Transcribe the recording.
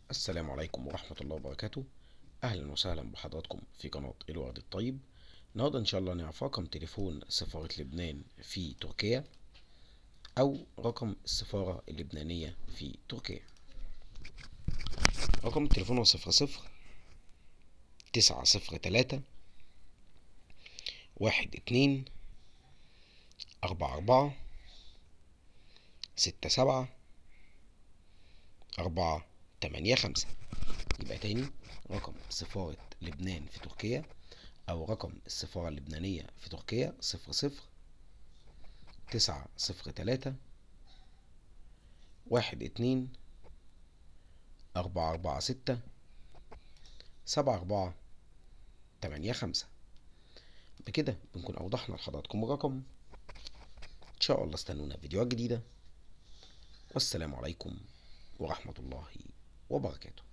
السلام عليكم ورحمة الله وبركاته. أهلا وسهلا بحضراتكم في قناة الورد الطيب. النهاردة إن شاء الله نعرف رقم تليفون سفارة لبنان في تركيا أو رقم السفارة اللبنانية في تركيا. رقم التليفون هو 00 903 12 44 67 485. يبقى تاني، رقم سفارة لبنان في تركيا أو رقم السفارة اللبنانية في تركيا 00 903 12 446 7485. بكده بنكون أوضحنا لحضراتكم الرقم. إن شاء الله استنونا في فيديوهات جديدة، والسلام عليكم ورحمة الله وبركاته.